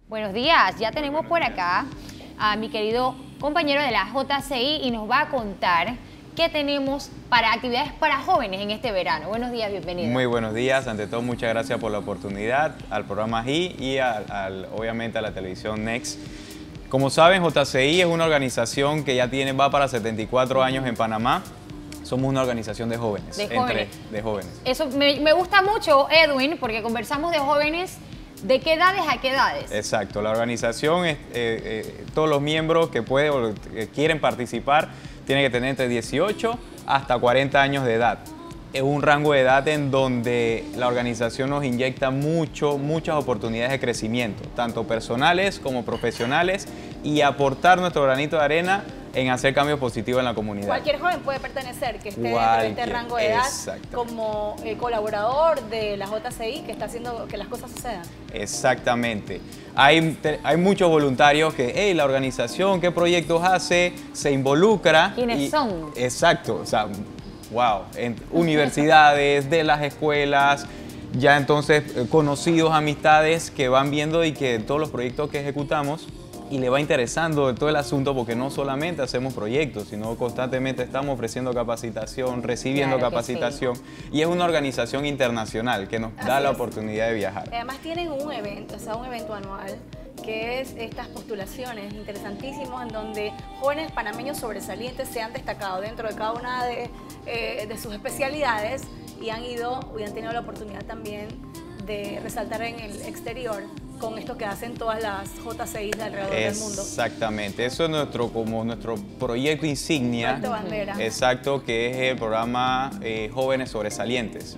Buenos días, ya tenemos por acá a mi querido compañero de la JCI y nos va a contar qué tenemos para actividades para jóvenes en este verano. Buenos días, bienvenido. Muy buenos días, ante todo muchas gracias por la oportunidad al programa JI y obviamente a la televisión Next. Como saben, JCI es una organización que ya va para 74 años en Panamá. Somos una organización de jóvenes. De jóvenes. Eso me gusta mucho, Edwin, porque conversamos de jóvenes. ¿De qué edades a qué edades? Exacto, la organización, todos los miembros que pueden o que quieren participar tienen que tener entre 18 hasta 40 años de edad. Es un rango de edad en donde la organización nos inyecta muchas oportunidades de crecimiento, tanto personales como profesionales, y aportar nuestro granito de arena en hacer cambios positivos en la comunidad. Cualquier joven puede pertenecer, que esté dentro de este rango de edad, como colaborador de la JCI, que está haciendo que las cosas sucedan. Exactamente. Hay muchos voluntarios que, la organización, qué proyectos hace, se involucra. ¿Quiénes son? Exacto, o sea, wow, en universidades, de las escuelas, ya entonces conocidos, amistades que van viendo y que todos los proyectos que ejecutamos y le va interesando todo el asunto, porque no solamente hacemos proyectos, sino constantemente estamos ofreciendo capacitación, recibiendo capacitación, y es una organización internacional que nos da la oportunidad de viajar. Además tienen un evento, un evento anual, que es estas postulaciones interesantísimos en donde jóvenes panameños sobresalientes se han destacado dentro de cada una de sus especialidades y han tenido la oportunidad también de resaltar en el exterior con esto que hacen todas las JCIs de alrededor del mundo. Exactamente, eso es nuestro proyecto insignia. Proyecto bandera. Exacto, que es el programa Jóvenes Sobresalientes.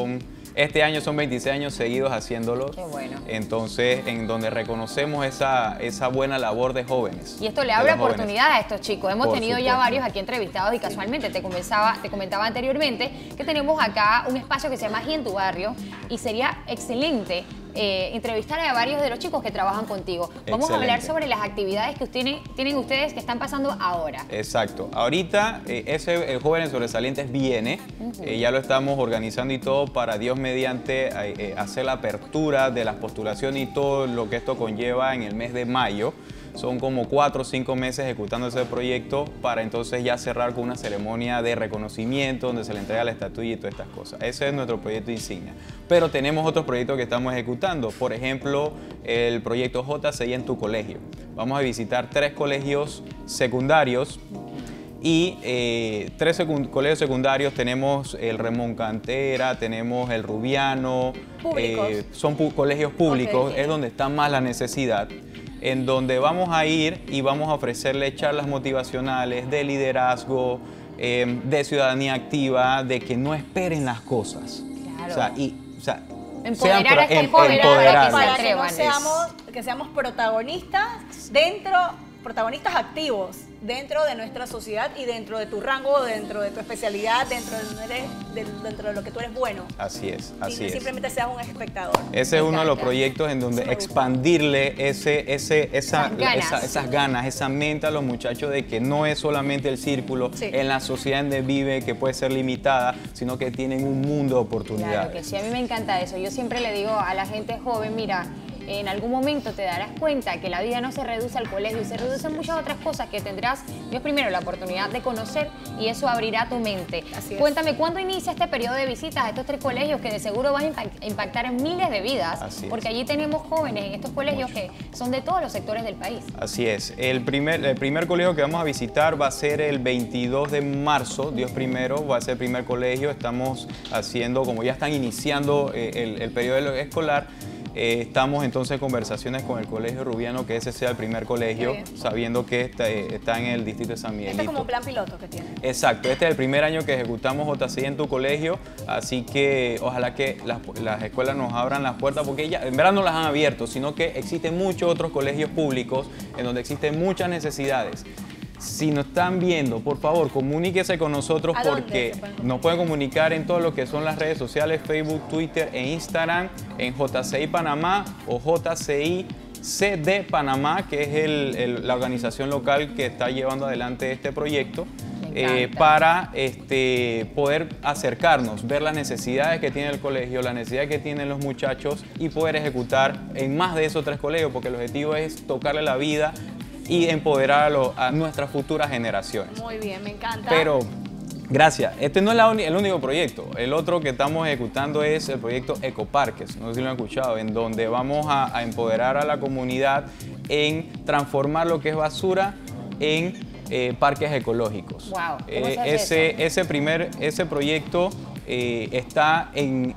Este año son 26 años seguidos haciéndolo. Qué bueno. Entonces, en donde reconocemos esa buena labor de jóvenes. Y esto le abre oportunidad a estos chicos. Hemos tenido ya varios aquí entrevistados y casualmente te comentaba anteriormente que tenemos acá un espacio que se llama JI en tu barrio y sería excelente entrevistar a varios de los chicos que trabajan contigo. Vamos a hablar sobre las actividades que tienen ustedes que están pasando ahora. Exacto. Ahorita ese Jóvenes Sobresalientes viene, ya lo estamos organizando y todo para Dios mediante hacer la apertura de las postulaciones y todo lo que esto conlleva en el mes de mayo. Son como 4 o 5 meses ejecutando ese proyecto para entonces ya cerrar con una ceremonia de reconocimiento donde se le entrega la estatuilla y todas estas cosas. Ese es nuestro proyecto insignia. Pero tenemos otros proyectos que estamos ejecutando. Por ejemplo, el proyecto JCI en tu colegio. Vamos a visitar 3 colegios secundarios y 3 colegios secundarios. Tenemos el Ramón Cantera, tenemos el Rubiano. Son colegios públicos, es donde está más la necesidad, en donde vamos a ir y vamos a ofrecerle charlas motivacionales de liderazgo, de ciudadanía activa, de que no esperen las cosas. Claro. Empoderar a este joven para que seamos protagonistas protagonistas activos dentro de nuestra sociedad y dentro de tu rango, dentro de tu especialidad, dentro de lo que tú eres bueno. Así es, Simplemente seas un espectador. Ese es uno de los proyectos en donde expandirle esas ganas, esa mente a los muchachos de que no es solamente el círculo en la sociedad donde vive, que puede ser limitada, sino que tienen un mundo de oportunidades. Claro que sí, a mí me encanta eso. Yo siempre le digo a la gente joven, mira, en algún momento te darás cuenta que la vida no se reduce al colegio y se reducen muchas otras cosas que tendrás, Dios primero, la oportunidad de conocer y eso abrirá tu mente. Cuéntame, ¿cuándo inicia este periodo de visitas a estos 3 colegios que de seguro van a impactar en miles de vidas? Porque allí tenemos jóvenes en estos colegios que son de todos los sectores del país. Así es. El primer colegio que vamos a visitar va a ser el 22 de marzo, Dios primero, va a ser el primer colegio. Estamos haciendo, como ya están iniciando el periodo escolar, estamos entonces en conversaciones con el Colegio Rubiano, que ese sea el primer colegio, sabiendo que está en el distrito de San Miguelito. Este es como un plan piloto que tiene. Exacto, este es el primer año que ejecutamos JCI en tu colegio, así que ojalá que las escuelas nos abran las puertas, porque ya en verdad no las han abierto, sino que existen muchos otros colegios públicos en donde existen muchas necesidades. Si nos están viendo, por favor, comuníquese con nosotros, porque nos pueden comunicar en todo lo que son las redes sociales, Facebook, Twitter e Instagram, en JCI Panamá o JCI CD Panamá, que es la organización local que está llevando adelante este proyecto. encanta. para poder acercarnos, ver las necesidades que tiene el colegio, las necesidades que tienen los muchachos y poder ejecutar en más de esos 3 colegios, porque el objetivo es tocarle la vida y empoderar a nuestras futuras generaciones. Muy bien, me encanta. Pero, gracias. Este no es el único proyecto. El otro que estamos ejecutando es el proyecto Ecoparques, no sé si lo han escuchado, en donde vamos a empoderar a la comunidad en transformar lo que es basura en parques ecológicos. Wow, ¿cómo se hace eso? Ese proyecto está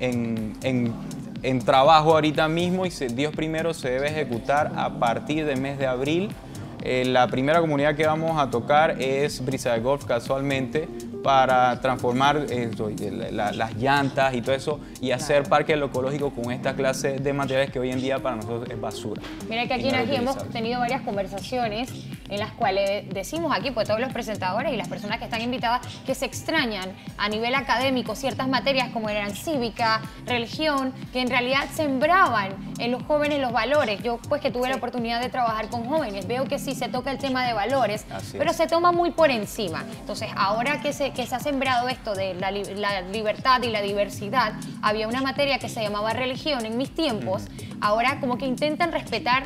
en trabajo ahorita mismo y Dios primero se debe ejecutar a partir del mes de abril. La primera comunidad que vamos a tocar es Brisa de Golf, casualmente, para transformar las llantas y todo eso y hacer parques ecológicos con esta clase de materiales que hoy en día para nosotros es basura. Mira que aquí en Ají hemos tenido varias conversaciones en las cuales decimos aquí, pues todos los presentadores y las personas que están invitadas, que se extrañan a nivel académico ciertas materias como eran cívica, religión, que en realidad sembraban en los jóvenes los valores. Yo pues que tuve la oportunidad de trabajar con jóvenes, veo que sí se toca el tema de valores, pero se toma muy por encima. Entonces ahora que se ha sembrado esto de la libertad y la diversidad, había una materia que se llamaba religión en mis tiempos, ahora como que intentan respetar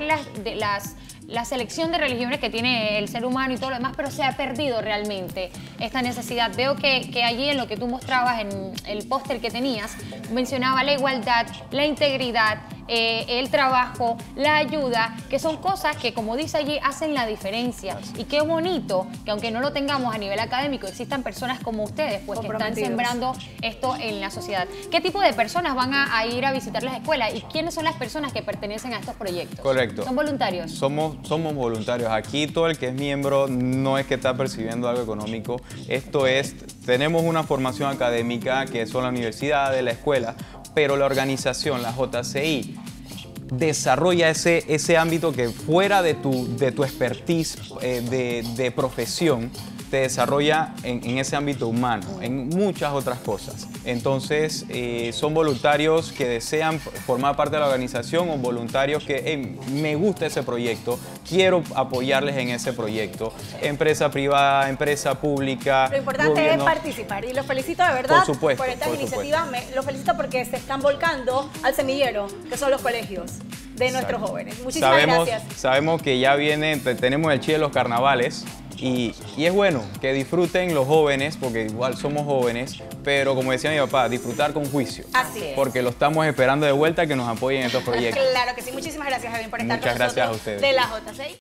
la selección de religiones que tiene el ser humano y todo lo demás, pero se ha perdido realmente esta necesidad. Veo que allí en lo que tú mostrabas, en el póster que tenías, mencionaba la igualdad, la integridad, el trabajo, la ayuda, que son cosas que, como dice allí, hacen la diferencia. Y qué bonito que aunque no lo tengamos a nivel académico, existan personas como ustedes, pues que están sembrando esto en la sociedad. ¿Qué tipo de personas van a ir a visitar las escuelas y quiénes son las personas que pertenecen a estos proyectos? Correcto. ¿Son voluntarios? Somos voluntarios. Aquí todo el que es miembro no es que está percibiendo algo económico. Esto es, tenemos una formación académica que son la universidad, la escuela, pero la organización, la JCI, desarrolla ese ámbito que fuera de tu expertise de profesión, te desarrolla en ese ámbito humano, en muchas otras cosas. Entonces, son voluntarios que desean formar parte de la organización o voluntarios que me gusta ese proyecto, quiero apoyarles en ese proyecto. Empresa privada, empresa pública, lo importante gobierno. es participar y los felicito de verdad Por supuesto, estas por iniciativas. Los felicito porque se están volcando al semillero, que son los colegios de nuestros jóvenes. Muchísimas gracias. Sabemos que ya viene, tenemos el Chi de los carnavales. Y es bueno que disfruten los jóvenes, porque igual somos jóvenes, pero como decía mi papá, disfrutar con juicio. Así es. Porque lo estamos esperando de vuelta que nos apoyen en estos proyectos. Claro que sí. Muchísimas gracias, Javier, por estar con nosotros. Muchas gracias a ustedes. De la JCI.